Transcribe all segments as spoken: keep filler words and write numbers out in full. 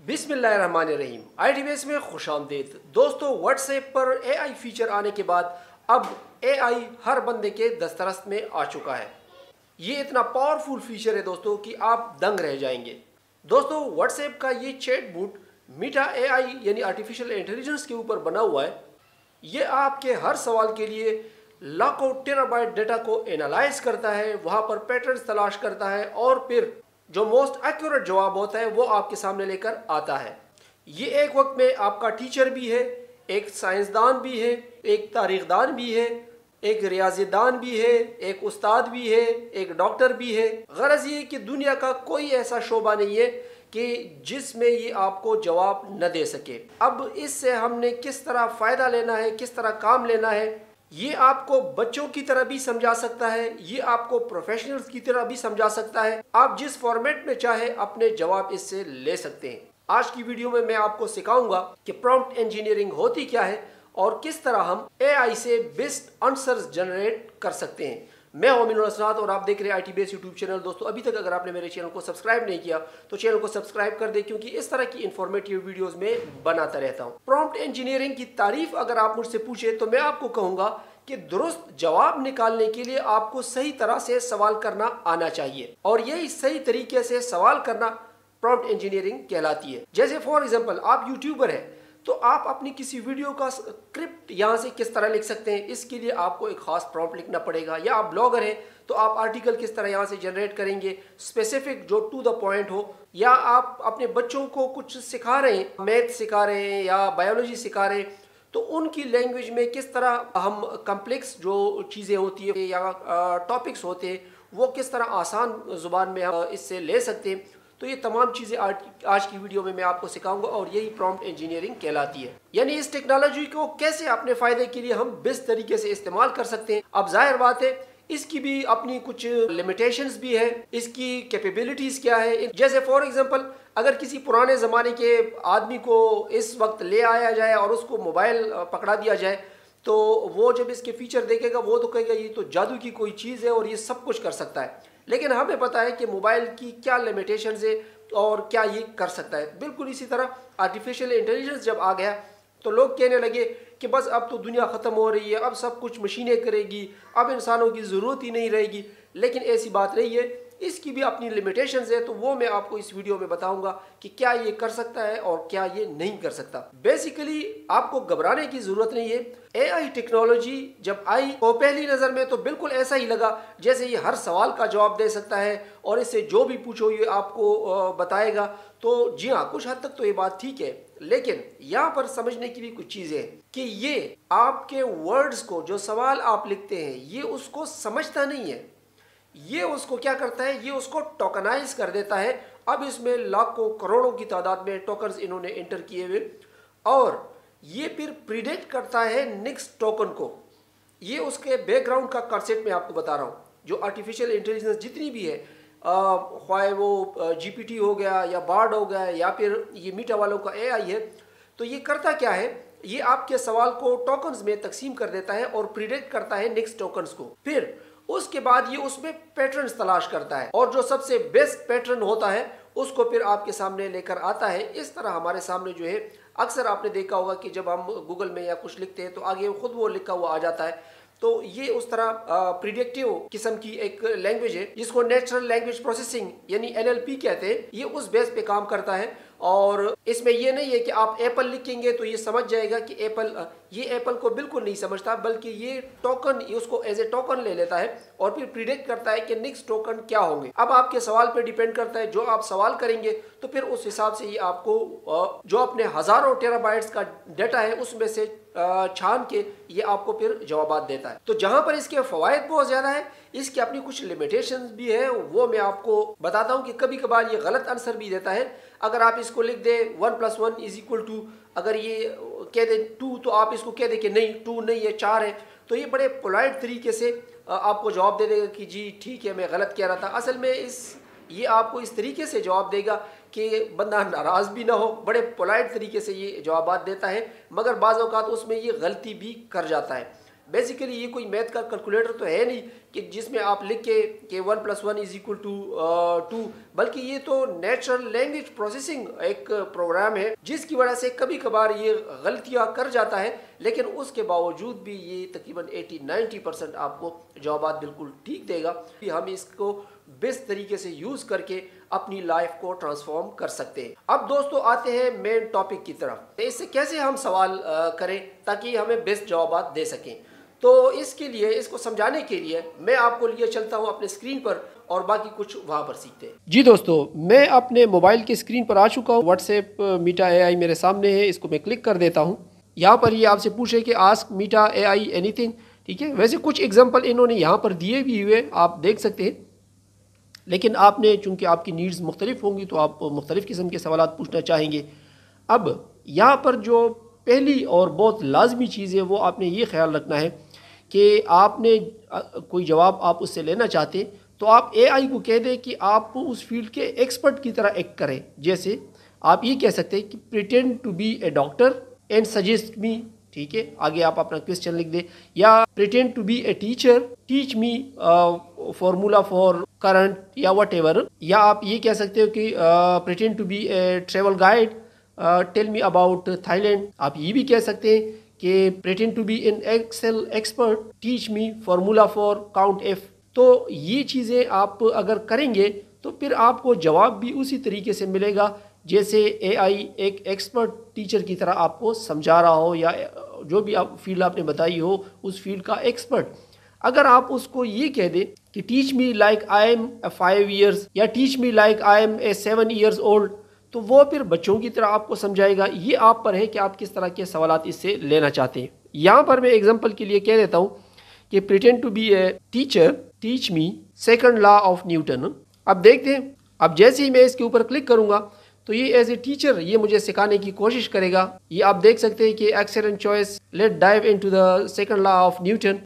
बिस्मिल्लाहिर्रहमानिर्रहीम। आईटीबीएस में खुशामदीद। दोस्तों, व्हाट्सएप पर एआई फीचर आने के बाद अब एआई हर बंदे के दस्तरस में आ चुका है। ये इतना पावरफुल फीचर है दोस्तों कि आप दंग रह जाएंगे। दोस्तों, व्हाट्सएप का ये चैट बूट मीटा एआई यानी आर्टिफिशियल इंटेलिजेंस के ऊपर बना हुआ है। ये आपके हर सवाल के लिए लाखों टेराबाइट डेटा को एनालाइज करता है, वहाँ पर पैटर्न्स तलाश करता है और फिर जो मोस्ट एक्यूरेट जवाब होता है वो आपके सामने लेकर आता है। ये एक वक्त में आपका टीचर भी है, एक साइंसदान भी है, एक तारीखदान भी है, एक रियाजीदान भी है, एक उस्ताद भी है, एक डॉक्टर भी है। गरज ये कि दुनिया का कोई ऐसा शोबा नहीं है कि जिसमें ये आपको जवाब न दे सके। अब इससे हमने किस तरह फ़ायदा लेना है, किस तरह काम लेना है, ये आपको बच्चों की तरह भी समझा सकता है, ये आपको प्रोफेशनल्स की तरह भी समझा सकता है। आप जिस फॉर्मेट में चाहे अपने जवाब इससे ले सकते हैं। आज की वीडियो में मैं आपको सिखाऊंगा कि प्रॉम्प्ट इंजीनियरिंग होती क्या है और किस तरह हम एआई से बेस्ट आंसर्स जनरेट कर सकते हैं। मैं हूं अमीनुल हसनात और आप देख रहे हैं आईटीबीएस यूट्यूब चैनल। दोस्तों, अभी तक अगर आपने मेरे चैनल को सब्सक्राइब नहीं किया तो चैनल को सब्सक्राइब कर दें, क्योंकि इस तरह की इंफॉर्मेटिव वीडियोस में बनाता रहता हूं। प्रॉम्प्ट इंजीनियरिंग की तारीफ अगर आप मुझसे पूछे तो मैं आपको कहूंगा कि दुरुस्त जवाब निकालने के लिए आपको सही तरह से सवाल करना आना चाहिए और यही सही तरीके से सवाल करना प्रॉम्प्ट इंजीनियरिंग कहलाती है। जैसे फॉर एग्जांपल, आप यूट्यूबर हैं तो आप अपनी किसी वीडियो का स्क्रिप्ट यहाँ से किस तरह लिख सकते हैं, इसके लिए आपको एक खास प्रॉम्प्ट लिखना पड़ेगा। या आप ब्लॉगर हैं तो आप आर्टिकल किस तरह यहाँ से जनरेट करेंगे, स्पेसिफिक जो टू द पॉइंट हो। या आप अपने बच्चों को कुछ सिखा रहे हैं, मैथ सिखा रहे हैं या बायोलॉजी सिखा रहे हैं, तो उनकी लैंग्वेज में किस तरह हम कम्प्लेक्स जो चीज़ें होती है या टॉपिक्स होते हैं वो किस तरह आसान ज़ुबान में हम इससे ले सकते हैं। तो ये तमाम चीज़ें आज आज की वीडियो में मैं आपको सिखाऊंगा और यही प्रॉम्प्ट इंजीनियरिंग कहलाती है। यानी इस टेक्नोलॉजी को कैसे अपने फ़ायदे के लिए हम बेस्ट तरीके से इस्तेमाल कर सकते हैं। अब जाहिर बात है इसकी भी अपनी कुछ लिमिटेशंस भी है, इसकी कैपेबिलिटीज़ क्या है। जैसे फॉर एग्जांपल, अगर किसी पुराने ज़माने के आदमी को इस वक्त ले आया जाए और उसको मोबाइल पकड़ा दिया जाए तो वो जब इसके फीचर देखेगा वो तो कहेगा ये तो जादू की कोई चीज़ है और ये सब कुछ कर सकता है। लेकिन हमें पता है कि मोबाइल की क्या लिमिटेशंस है और क्या ये कर सकता है। बिल्कुल इसी तरह आर्टिफिशियल इंटेलिजेंस जब आ गया तो लोग कहने लगे कि बस अब तो दुनिया ख़त्म हो रही है, अब सब कुछ मशीनें करेगी, अब इंसानों की ज़रूरत ही नहीं रहेगी। लेकिन ऐसी बात नहीं है, इसकी भी अपनी लिमिटेशंस है। तो वो मैं आपको इस वीडियो में बताऊंगा कि क्या ये कर सकता है और क्या ये नहीं कर सकता। बेसिकली आपको घबराने की ज़रूरत नहीं है। एआई टेक्नोलॉजी जब आई तो पहली नज़र में तो बिल्कुल ऐसा ही लगा जैसे ये हर सवाल का जवाब दे सकता है और इससे जो भी पूछो ये आपको बताएगा। तो जी हाँ, कुछ हद तक तो ये बात ठीक है, लेकिन यहाँ पर समझने की भी कुछ चीज़ें हैं कि ये आपके वर्ड्स को, जो सवाल आप लिखते हैं, ये उसको समझता नहीं है। ये उसको क्या करता है, ये उसको टोकनाइज कर देता है। अब इसमें लाखों करोड़ों की तादाद में टोकन्स इन्होंने एंटर किए हुए और ये फिर प्रिडिक्ट करता है नेक्स्ट टोकन को। ये उसके बैकग्राउंड का कंसेप्ट मैं आपको बता रहा हूँ। जो आर्टिफिशियल इंटेलिजेंस जितनी भी है, ख्वाह वो जीपीटी हो गया या बार्ड हो गया या फिर ये मीटा वालों का एआई है, तो ये करता क्या है, ये आपके सवाल को टोकन्स में तकसीम कर देता है और प्रिडिक्ट करता है नेक्स्ट टोकन्स को। फिर उसके बाद ये उसमें पैटर्न्स तलाश करता है और जो सबसे बेस्ट पैटर्न होता है उसको फिर आपके सामने लेकर आता है। इस तरह हमारे सामने जो है, अक्सर आपने देखा होगा कि जब हम गूगल में या कुछ लिखते हैं तो आगे खुद वो लिखा हुआ आ जाता है। तो ये उस तरह प्रिडिक्टिव किस्म की एक लैंग्वेज है जिसको नेचुरल लैंग्वेज प्रोसेसिंग यानी एनएलपी कहते हैं। ये उस बेस पे काम करता है और इसमें ये नहीं है कि आप एप्पल लिखेंगे तो ये समझ जाएगा कि एप्पल, ये एप्पल को बिल्कुल नहीं समझता, बल्कि ये टोकन उसको एज ए टोकन ले लेता है और फिर प्रिडिक्ट करता है कि नेक्स्ट टोकन क्या होंगे। अब आपके सवाल पे डिपेंड करता है, जो आप सवाल करेंगे तो फिर उस हिसाब से ये आपको जो अपने हज़ारों टेराबाइट्स का डाटा है उसमें से छान के ये आपको फिर जवाब देता है। तो जहाँ पर इसके फ़वाइद बहुत ज़्यादा है, इसकी अपनी कुछ लिमिटेशंस भी है, वो मैं आपको बताता हूँ कि कभी कभार ये गलत आंसर भी देता है। अगर आप इसको लिख दे one plus one is equal to, अगर ये कह दे टू तो आप इसको कह दे कि नहीं टू नहीं है चार है, तो ये बड़े पोलाइट तरीके से आपको जवाब दे देगा कि जी ठीक है मैं गलत कह रहा था। असल में इस ये आपको इस तरीके से जवाब देगा कि बंदा नाराज़ भी ना हो, बड़े पोलाइट तरीके से ये जवाब देता है, मगर बाज़ औक़ात उसमें ये गलती भी कर जाता है। बेसिकली ये कोई मैथ का कैलकुलेटर तो है नहीं कि जिसमें आप लिख के कि one plus one is equal to two, बल्कि ये तो नेचुरल लैंग्वेज प्रोसेसिंग एक प्रोग्राम है जिसकी वजह से कभी कभार ये गलतियां कर जाता है, लेकिन उसके बावजूद भी ये तकरीबन अस्सी नब्बे परसेंट आपको जवाबात बिल्कुल ठीक देगा। हम इसको बेस्ट तरीके से यूज़ करके अपनी लाइफ को ट्रांसफॉर्म कर सकते हैं। अब दोस्तों आते हैं मेन टॉपिक की तरफ। इससे कैसे हम सवाल करें ताकि हमें बेस्ट जवाबात दे सकें। तो इसके लिए, इसको समझाने के लिए मैं आपको लिए चलता हूं अपने स्क्रीन पर और बाकी कुछ वहां पर सीखते हैं। जी दोस्तों, मैं अपने मोबाइल की स्क्रीन पर आ चुका हूं। व्हाट्सएप मीटा एआई मेरे सामने है, इसको मैं क्लिक कर देता हूं। यहाँ पर ये आपसे पूछे कि आस्क मीटा एआई एनीथिंग, ठीक है। वैसे कुछ एग्जाम्पल इन्होंने यहाँ पर दिए भी हुए आप देख सकते हैं, लेकिन आपने चूंकि आपकी नीड्स मुख्तलिफ होंगी तो आप मुख्तलिफ किस्म के सवाल पूछना चाहेंगे। अब यहाँ पर जो पहली और बहुत लाजमी चीज़ है वो आपने ये ख्याल रखना है कि आपने कोई जवाब आप उससे लेना चाहते तो आप एआई को कह दें कि आप उस फील्ड के एक्सपर्ट की तरह एक्ट करें। जैसे आप ये कह सकते हैं कि pretend to be a doctor and suggest me, ठीक है। आगे आप अपना क्वेश्चन लिख दें। या pretend to be a teacher, teach me formula for current या वट एवर। या आप ये कह सकते हो कि pretend to be a travel guide, tell me about Thailand. आप ये भी कह सकते हैं कि pretend to be an Excel expert, teach me formula for count F. तो ये चीज़ें आप अगर करेंगे तो फिर आपको जवाब भी उसी तरीके से मिलेगा जैसे एआई एक एक्सपर्ट टीचर की तरह आपको समझा रहा हो, या जो भी आप फील्ड आपने बताई हो उस फील्ड का एक्सपर्ट। अगर आप उसको ये कह दें कि teach me like I am a five years या teach me like I am a seven years old, तो वो फिर बच्चों की तरह आपको समझाएगा। ये आप पर है कि आप किस तरह के सवालात इससे लेना चाहते हैं। यहाँ पर मैं एग्जांपल के लिए कह देता हूँ कि pretend to be a teacher, teach me second law of Newton. अब देखते हैं, अब जैसे ही मैं इसके ऊपर क्लिक करूँगा तो ये एज ए टीचर ये मुझे सिखाने की कोशिश करेगा। ये आप देख सकते हैं कि excellent choice, let dive into the second law of Newton.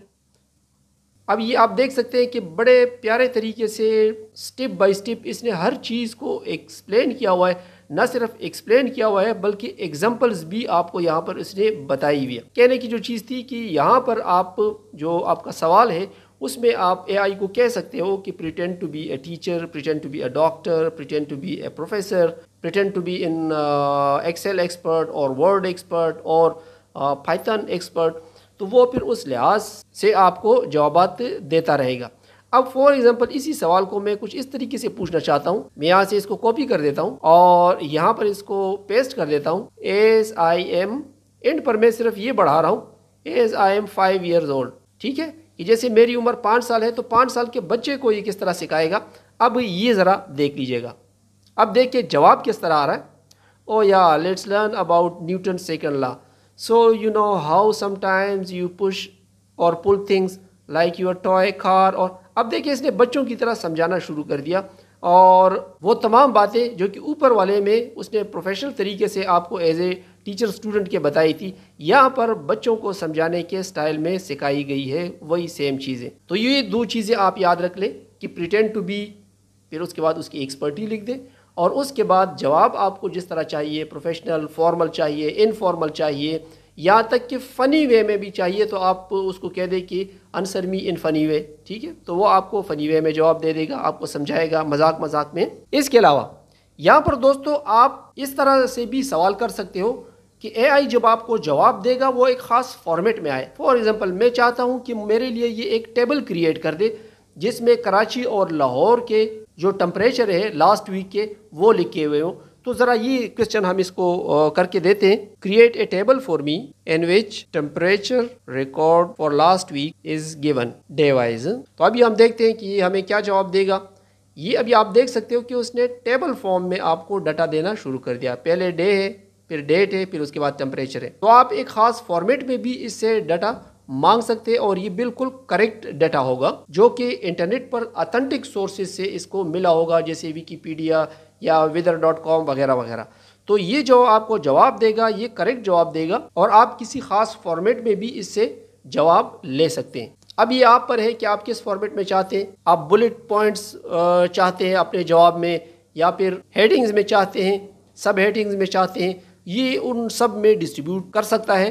अब ये आप देख सकते हैं कि बड़े प्यारे तरीके से स्टेप बाय स्टेप इसने हर चीज़ को एक्सप्लेन किया हुआ है। न सिर्फ एक्सप्लेन किया हुआ है बल्कि एग्जांपल्स भी आपको यहाँ पर इसने बताई हुई है। कहने की जो चीज़ थी कि यहाँ पर आप जो आपका सवाल है उसमें आप एआई को कह सकते हो कि pretend to be a teacher, pretend to be a doctor, pretend to be a professor, pretend to be an Excel expert और वर्ड एक्सपर्ट और पाइथन एक्सपर्ट। तो वो फिर उस लिहाज से आपको जवाबात देता रहेगा। अब फॉर एग्जांपल इसी सवाल को मैं कुछ इस तरीके से पूछना चाहता हूँ। मैं यहाँ से इसको कॉपी कर देता हूँ और यहाँ पर इसको पेस्ट कर देता हूँ। एज आई एम, एंड पर मैं सिर्फ ये बढ़ा रहा हूँ, as I am five years old, ठीक है। कि जैसे मेरी उम्र पाँच साल है तो पाँच साल के बच्चे को ये किस तरह सिखाएगा। अब ये ज़रा देख लीजिएगा। अब देखिए जवाब किस तरह आ रहा है। Oh yeah let's learn about Newton second law. So you know how sometimes you push or pull things like your toy car. और अब देखिए इसने बच्चों की तरह समझाना शुरू कर दिया और वो तमाम बातें जो कि ऊपर वाले में उसने प्रोफेशनल तरीके से आपको एज ए टीचर स्टूडेंट के बताई थी, यहाँ पर बच्चों को समझाने के स्टाइल में सिखाई गई है वही सेम चीज़ें। तो ये दो चीज़ें आप याद रख लें कि प्रिटेंड टू बी, फिर उसके बाद उसकी एक्सपर्टी लिख दें और उसके बाद जवाब आपको जिस तरह चाहिए, प्रोफेशनल, फॉर्मल चाहिए, इनफॉर्मल चाहिए, यहाँ तक कि फ़नी वे में भी चाहिए तो आप उसको कह दें कि आंसर मी इन फ़नी वे, ठीक है। तो वो आपको फ़नी वे में जवाब दे देगा, आपको समझाएगा मजाक मजाक में। इसके अलावा यहाँ पर दोस्तों आप इस तरह से भी सवाल कर सकते हो कि एआई जब आपको जवाब देगा वो एक ख़ास फॉर्मेट में आए। फॉर एग्जांपल मैं चाहता हूँ कि मेरे लिए ये एक टेबल क्रिएट कर दे जिसमें कराची और लाहौर के जो टेम्परेचर है लास्ट वीक के वो लिखे हुए हों। तो ज़रा ये क्वेश्चन हम इसको करके देते हैं। Create a table for me in which temperature record for last week is given day wise. तो अभी हम देखते हैं कि ये हमें क्या जवाब देगा। ये अभी आप देख सकते हो कि उसने टेबल फॉर्म में आपको डाटा देना शुरू कर दिया। पहले डे है, फिर डेट है, फिर उसके बाद टेम्परेचर है। तो आप एक ख़ास फॉर्मेट में भी इससे डाटा मांग सकते हैं और ये बिल्कुल करेक्ट डाटा होगा जो कि इंटरनेट पर ऑथेंटिक सोर्सेज से इसको मिला होगा, जैसे विकीपीडिया या वेदर डॉट कॉम वगैरह वगैरह। तो ये जो आपको जवाब देगा ये करेक्ट जवाब देगा और आप किसी खास फॉर्मेट में भी इससे जवाब ले सकते हैं। अब ये आप पर है कि आप किस फॉर्मेट में चाहते हैं। आप बुलेट पॉइंट्स चाहते हैं अपने जवाब में, या फिर हेडिंग्स में चाहते हैं, सब हेडिंग्स में चाहते हैं, ये उन सब में डिस्ट्रीब्यूट कर सकता है।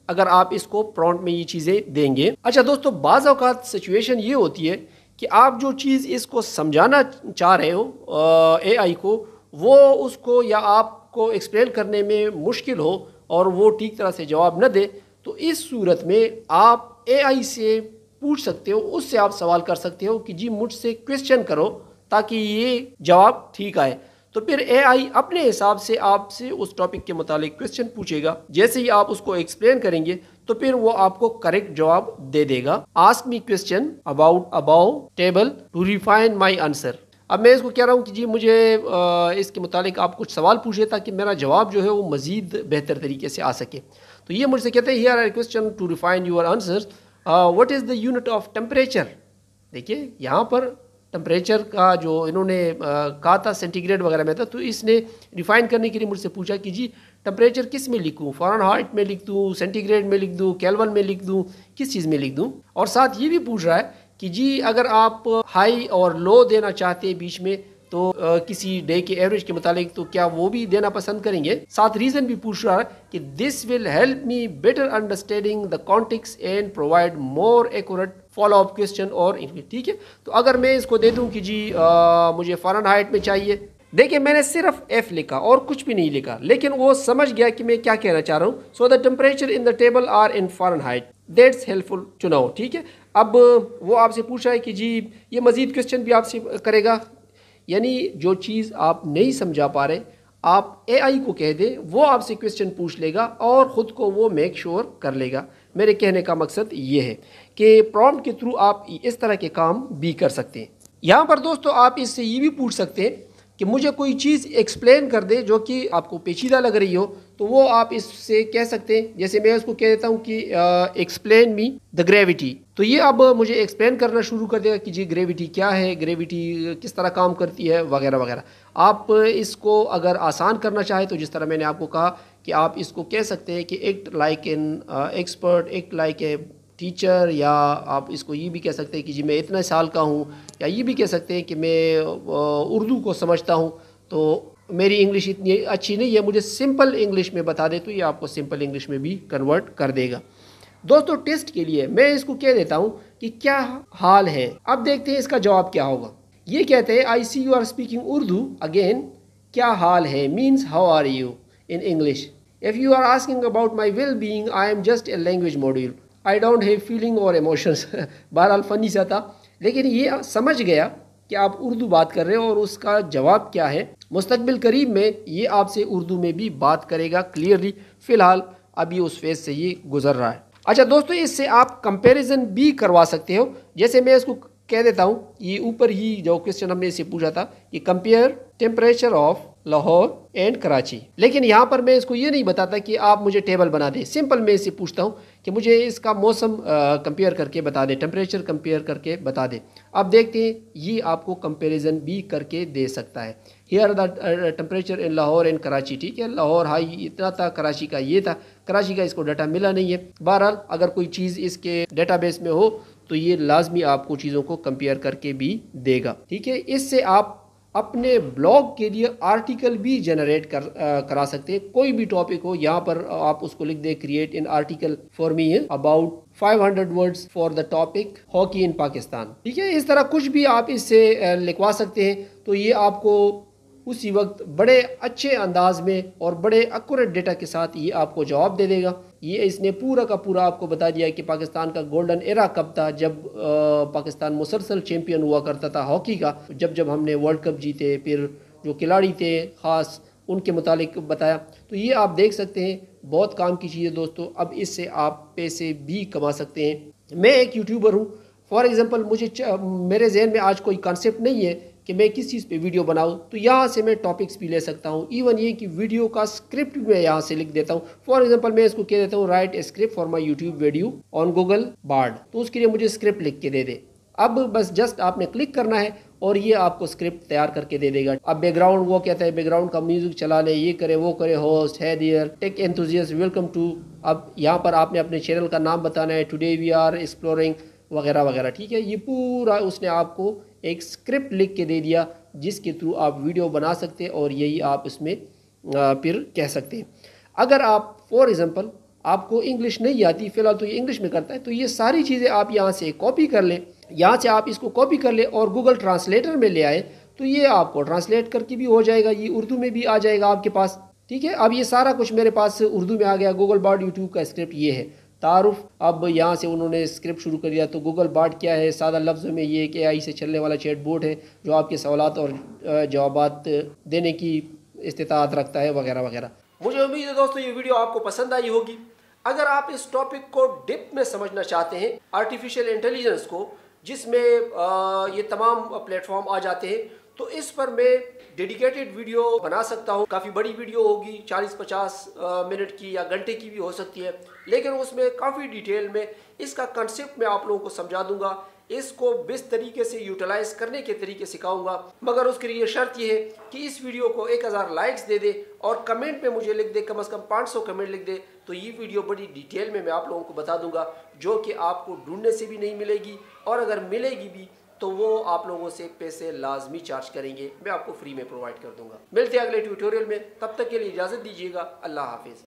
अगर आप इसको प्रॉम्प्ट में ये चीज़ें देंगे। अच्छा दोस्तों, बाज़ औक़ात सिचुएशन ये होती है कि आप जो चीज़ इसको समझाना चाह रहे हो एआई को, वो उसको या आपको एक्सप्लेन करने में मुश्किल हो और वो ठीक तरह से जवाब न दे, तो इस सूरत में आप एआई से पूछ सकते हो, उससे आप सवाल कर सकते हो कि जी मुझसे क्वेश्चन करो ताकि ये जवाब ठीक आए। तो फिर एआई अपने हिसाब से आपसे उस टॉपिक के मुतालिक क्वेश्चन पूछेगा। जैसे ही आप उसको एक्सप्लेन करेंगे तो फिर वो आपको करेक्ट जवाब दे देगा। Ask me question about about table to refine my answer. अब मैं इसको कह रहा हूँ कि जी मुझे इसके मुतालिक आप कुछ सवाल पूछिए ताकि मेरा जवाब जो है वो मज़ीद बेहतर तरीके से आ सके। तो ये मुझसे कहते हैं here are question to refine your answer, what is the unit of temperature. देखिए यहाँ पर टेम्परेचर का जो इन्होंने कहा था सेंटीग्रेड वगैरह में था, तो इसने रिफाइन करने के लिए मुझसे पूछा कि जी टेम्परेचर किस में लिखूँ, फ़ारेनहाइट में लिख दूँ, सेंटीग्रेड में लिख दूँ, केल्विन में लिख दूँ, किस चीज़ में लिख दूँ। और साथ ये भी पूछ रहा है कि जी अगर आप हाई और लो देना चाहते हैं बीच में तो आ, किसी डे के एवरेज के मुतालिक, तो क्या वो भी देना पसंद करेंगे। साथ रीज़न भी पूछ रहा है कि this will help me better understanding the context and provide more accurate follow up question और ठीक है। तो अगर मैं इसको दे दूं कि जी आ, मुझे फ़ारेनहाइट में चाहिए, देखिए मैंने सिर्फ एफ लिखा और कुछ भी नहीं लिखा, लेकिन वो समझ गया कि मैं क्या कहना चाह रहा हूँ। So the temperature in the table are in Fahrenheit, that's helpful to know. ठीक है, अब वो आपसे पूछा है कि जी ये मज़ीद क्वेश्चन भी आपसे करेगा, यानी जो चीज़ आप नहीं समझा पा रहे आप एआई को कह दें, वो आपसे क्वेश्चन पूछ लेगा और ख़ुद को वो मेक श्योर कर लेगा। मेरे कहने का मकसद ये है कि प्रॉम्प्ट के थ्रू आप इस तरह के काम भी कर सकते हैं। यहाँ पर दोस्तों आप इससे ये भी पूछ सकते हैं कि मुझे कोई चीज़ एक्सप्लेन कर दे जो कि आपको पेचीदा लग रही हो, तो वो आप इससे कह सकते हैं। जैसे मैं उसको कह देता हूँ कि एक्सप्लेन मी द ग्रेविटी, तो ये अब मुझे एक्सप्लेन करना शुरू कर देगा कि जी ग्रेविटी क्या है, ग्रेविटी किस तरह काम करती है वगैरह वगैरह। आप इसको अगर आसान करना चाहें तो जिस तरह मैंने आपको कहा कि आप इसको कह सकते हैं कि act like an expert, act like a teacher, या आप इसको ये भी कह सकते हैं कि जी मैं इतने साल का हूँ, या ये भी कह सकते हैं कि मैं उर्दू को समझता हूँ तो मेरी इंग्लिश इतनी अच्छी नहीं है, मुझे सिंपल इंग्लिश में बता दे, तो ये आपको सिंपल इंग्लिश में भी कन्वर्ट कर देगा। दोस्तों टेस्ट के लिए मैं इसको कह देता हूँ कि क्या हाल है। अब देखते हैं इसका जवाब क्या होगा। ये कहते हैं I see you are speaking Urdu again, क्या हाल है means how are you in English. If you are asking about my well being I am just a language module, I don't have feeling or emotions. बहरहाल funny सा था, लेकिन ये समझ गया कि आप उर्दू बात कर रहे हो और उसका जवाब क्या है। मुस्तकबिल करीब में ये आपसे उर्दू में भी बात करेगा क्लियरली, फ़िलहाल अभी उस फेज़ से ये गुजर रहा है। अच्छा दोस्तों, इससे आप कंपैरिजन भी करवा सकते हो। जैसे मैं इसको कह देता हूँ, ये ऊपर ही जो क्वेश्चन हमने इससे पूछा था कि compare temperature of Lahore and Karachi, लेकिन यहाँ पर मैं इसको ये नहीं बताता कि आप मुझे टेबल बना दें। सिंपल मैं इससे पूछता हूँ कि मुझे इसका मौसम कंपेयर करके बता दे, टेम्परेचर कंपेयर करके बता दे। अब देखते हैं ये आपको कंपैरिजन भी करके दे सकता है। Here the temperature in Lahore and Karachi, ठीक है, लाहौर हाई इतना था, कराची का ये था। कराची का इसको डाटा मिला नहीं है। बहरहाल अगर कोई चीज़ इसके डेटाबेस में हो तो ये लाजमी आपको चीज़ों को कंपेयर करके भी देगा। ठीक है, इससे आप अपने ब्लॉग के लिए आर्टिकल भी जनरेट कर आ, करा सकते हैं। कोई भी टॉपिक हो, यहाँ पर आप उसको लिख दे create an article for me about five hundred words for the topic hockey in Pakistan. ठीक है, इस तरह कुछ भी आप इससे लिखवा सकते हैं, तो ये आपको उसी वक्त बड़े अच्छे अंदाज में और बड़े एक्यूरेट डेटा के साथ ये आपको जवाब दे देगा। ये इसने पूरा का पूरा आपको बता दिया कि पाकिस्तान का गोल्डन एरा कब था, जब आ, पाकिस्तान मुसलसल चैम्पियन हुआ करता था हॉकी का, जब जब हमने वर्ल्ड कप जीते, फिर जो खिलाड़ी थे ख़ास उनके मुतालिक बताया। तो ये आप देख सकते हैं, बहुत काम की चीज़ है दोस्तों। अब इससे आप पैसे भी कमा सकते हैं। मैं एक यूट्यूबर हूँ, फॉर एग्ज़ाम्पल मुझे मेरे जहन में आज कोई कॉन्सेप्ट नहीं है कि मैं किस चीज़ पे वीडियो बनाऊं, तो यहाँ से मैं टॉपिक्स भी ले सकता हूँ। इवन ये कि वीडियो का स्क्रिप्ट भी मैं यहाँ से लिख देता हूँ। फॉर एग्जांपल मैं इसको कह देता हूँ write a script for my YouTube video on Google Bard, तो उसके लिए मुझे स्क्रिप्ट लिख के दे दे। अब बस जस्ट आपने क्लिक करना है और ये आपको स्क्रिप्ट तैयार करके दे देगा। अब बैकग्राउंड वो कहता है बैकग्राउंड का म्यूजिक चला ले, ये करे वो करे, host hi there tech enthusiast welcome to. अब यहाँ पर आपने अपने चैनल का नाम बताना है, टुडे वी आर एक्सप्लोरिंग वगैरह वगैरह। ठीक है, ये पूरा उसने आपको एक स्क्रिप्ट लिख के दे दिया जिसके थ्रू आप वीडियो बना सकते हैं और यही आप इसमें फिर कह सकते हैं। अगर आप फॉर एग्ज़ाम्पल आपको इंग्लिश नहीं आती, फिलहाल तो ये इंग्लिश में करता है, तो ये सारी चीज़ें आप यहाँ से कॉपी कर लें, यहाँ से आप इसको कॉपी कर लें और गूगल ट्रांसलेटर में ले आए तो ये आपको ट्रांसलेट करके भी हो जाएगा, ये उर्दू में भी आ जाएगा आपके पास। ठीक है, अब ये सारा कुछ मेरे पास उर्दू में आ गया। गूगल बार्ड यूट्यूब का स्क्रिप्ट ये है तारुफ। अब यहाँ से उन्होंने स्क्रिप्ट शुरू कर दिया। तो गूगल बार्ड क्या है, सादा लफ्ज़ों में ये एक एआई से चलने वाला चैट बोट है जो आपके सवालात और जवाबात देने की इस्तिताअत रखता है वगैरह वगैरह। मुझे उम्मीद है दोस्तों ये वीडियो आपको पसंद आई होगी। अगर आप इस टॉपिक को डिप में समझना चाहते हैं, आर्टिफिशियल इंटेलिजेंस को, जिसमें ये तमाम प्लेटफॉर्म आ जाते हैं, तो इस पर मैं डेडिकेटेड वीडियो बना सकता हूँ। काफ़ी बड़ी वीडियो होगी, चालीस पचास मिनट की या घंटे की भी हो सकती है, लेकिन उसमें काफ़ी डिटेल में इसका कंसेप्ट मैं आप लोगों को समझा दूंगा, इसको किस तरीके से यूटिलाइज करने के तरीके सिखाऊंगा। मगर उसके लिए शर्त यह है कि इस वीडियो को एक हज़ार लाइक्स दे दे और कमेंट में मुझे लिख दे, कम से कम पाँच सौ कमेंट लिख दे, तो ये वीडियो बड़ी डिटेल में मैं आप लोगों को बता दूंगा, जो कि आपको ढूंढने से भी नहीं मिलेगी, और अगर मिलेगी भी तो वो आप लोगों से पैसे लाजमी चार्ज करेंगे, मैं आपको फ्री में प्रोवाइड कर दूंगा। मिलते हैं अगले ट्यूटोरियल में, तब तक के लिए इजाज़त दीजिएगा। अल्लाह हाफिज़।